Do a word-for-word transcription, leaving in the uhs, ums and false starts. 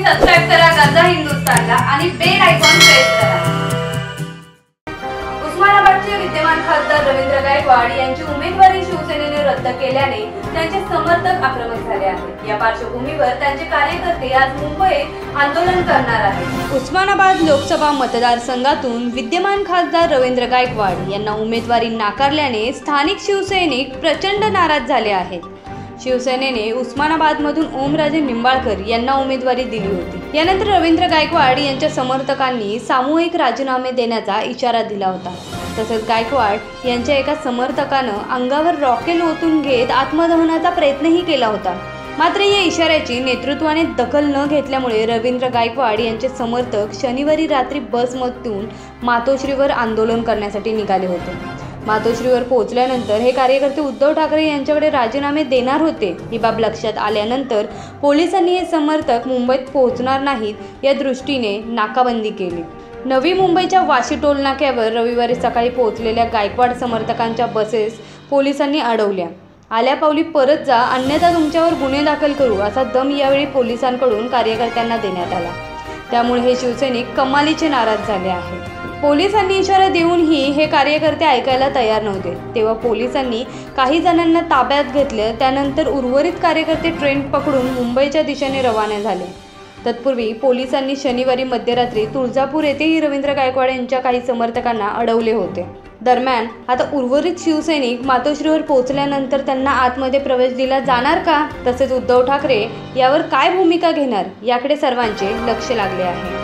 Subscribe करा गरजा हिंदुस्तानला आणि बेल आयकॉन प्रेस करा। उस्मानाबादचे विद्यमान खासदार रवींद्र गायकवाड यांची उमेदवारी शिवसेनेने रद्द केल्याने त्यांचे समर्थक आक्रमक झाले आहेत। या पार्श्वभूमीवर त्यांचे कार्यकर्ते आज मुंबईत आंदोलन करणार आहेत। उस्मानाबाद लोकसभा मतदारसंघातून विद्यमान खासदार रवींद्र गायकवाड यांना उमेदवारी नाकारल्याने स्थानिक शिवसैनिक प्रचंड नाराज झाले आहेत। शिवसेनेने उस्मानाबादमधून ओमराजे निंबाळकर यांना उमेदवारी दिली होती। यानंतर रवींद्र गायकवाड यांच्या समर्थकांनी सामूहिक राजीनामे देण्याचा इशारा दिला होता। तसेच गायकवाड यांच्या एका समर्थकानं अंगावर रॉकेल ओतून घेत आत्मदहनाचा प्रयत्नही केला होता। मात्र या इशाऱ्याची नेतृत्वाने दखल न घेतल्यामुळे रवींद्र गायकवाड यांचे समर्थक शनिवारी रात्री बसमधून मातोश्रीवर आंदोलन करण्यासाठी निघाले होते। मातोश्रीवर पोहोचल्यानंतर हे कार्यकर्ते उद्धव ठाकरे यांच्याकडे राजीनामे देणार होते। ही बाब लक्षात आल्यानंतर पोलिसांनी हे समर्थक मुंबईत पोहोचणार नाहीत या दृष्टीने नाकाबंदी केली। नवी मुंबईच्या वाशी टोल नाक्यावर रविवारी सकाळी पोहोचलेल्या गायकवाड समर्थकांच्या बसेस पोलिसांनी अडवल्या। आल्या पावली परत जा, अन्यथा तुमच्यावर गुन्हे दाखल करू असा दम यावेळी पोलिसांकडून कार्यकर्त्यांना देण्यात आला। त्यामुळे हे शिवसैनिक कमालीचे नाराज झाले आहेत। पोलिसांनी इशारा देऊनही हे कार्यकर्ते ऐकायला तयार नव्हते। तेव्हा पोलिसांनी काही जणांना ताब्यात घेतले। त्यानंतर उर्वरित कार्यकर्ते ट्रेन पकडून मुंबईच्या दिशेने रवाना झाले। तत्पूर्वी पोलिसांनी शनिवारी मध्यरात्री तुळजापूर येथेही रवींद्र गायकवाड यांच्या काही समर्थकांना अडवले होते। दरम्यान आता उर्वरित शिवसैनिक मातोश्रीवर पोहोचल्यानंतर त्यांना आतमध्ये प्रवेश दिला जाणार का, तसेच उद्धव ठाकरे यावर काय भूमिका घेणार याकडे सर्वांचे लक्ष लागले आहे।